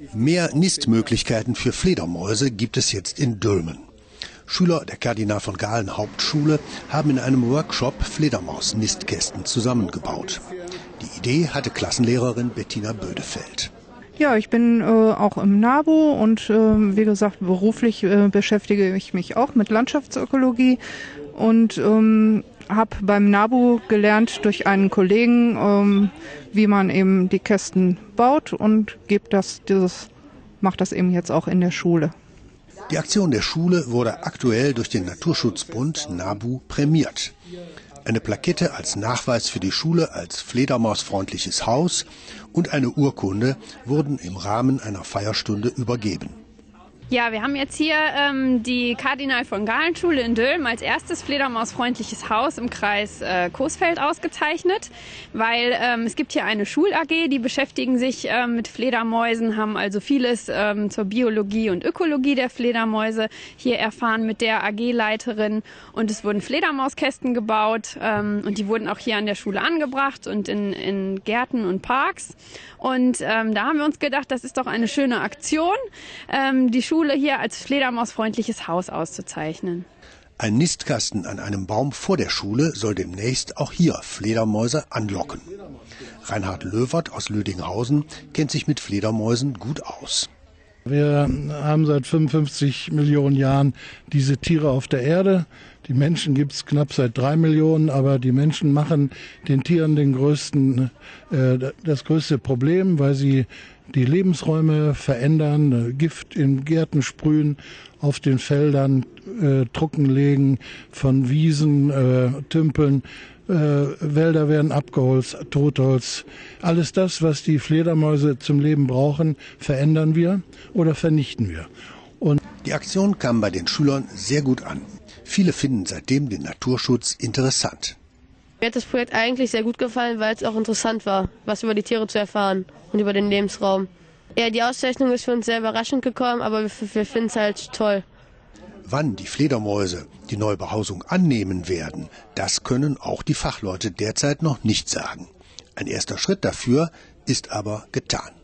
Mehr Nistmöglichkeiten für Fledermäuse gibt es jetzt in Dülmen. Schüler der Kardinal von Galen Hauptschule haben in einem Workshop Fledermaus-Nistkästen zusammengebaut. Die Idee hatte Klassenlehrerin Bettina Bödefeld. Ja, ich bin auch im NABU und wie gesagt, beruflich beschäftige ich mich auch mit Landschaftsökologie und habe beim NABU gelernt durch einen Kollegen, wie man eben die Kästen baut und mache das eben jetzt auch in der Schule. Die Aktion der Schule wurde aktuell durch den Naturschutzbund NABU prämiert. Eine Plakette als Nachweis für die Schule als fledermausfreundliches Haus und eine Urkunde wurden im Rahmen einer Feierstunde übergeben. Ja, wir haben jetzt hier die Kardinal von Galen Schule in Dülmen als erstes fledermausfreundliches Haus im Kreis Coesfeld ausgezeichnet, weil es gibt hier eine Schul-AG, die beschäftigen sich mit Fledermäusen, haben also vieles zur Biologie und Ökologie der Fledermäuse hier erfahren mit der AG-Leiterin, und es wurden Fledermauskästen gebaut und die wurden auch hier an der Schule angebracht und in Gärten und Parks, und da haben wir uns gedacht, das ist doch eine schöne Aktion, die Schule hier als fledermausfreundliches Haus auszuzeichnen. Ein Nistkasten an einem Baum vor der Schule soll demnächst auch hier Fledermäuse anlocken. Reinhard Löwert aus Lüdinghausen kennt sich mit Fledermäusen gut aus. Wir haben seit 55 Millionen Jahren diese Tiere auf der Erde. Die Menschen gibt es knapp seit 3 Millionen, aber die Menschen machen den Tieren das größte Problem, weil sie die Lebensräume verändern, Gift in Gärten sprühen, auf den Feldern trockenlegen, von Wiesen tümpeln, Wälder werden abgeholzt, Totholz. Alles das, was die Fledermäuse zum Leben brauchen, verändern wir oder vernichten wir. Und die Aktion kam bei den Schülern sehr gut an. Viele finden seitdem den Naturschutz interessant. Mir hat das Projekt eigentlich sehr gut gefallen, weil es auch interessant war, was über die Tiere zu erfahren und über den Lebensraum. Ja, die Auszeichnung ist für uns sehr überraschend gekommen, aber wir finden es halt toll. Wann die Fledermäuse die Neubehausung annehmen werden, das können auch die Fachleute derzeit noch nicht sagen. Ein erster Schritt dafür ist aber getan.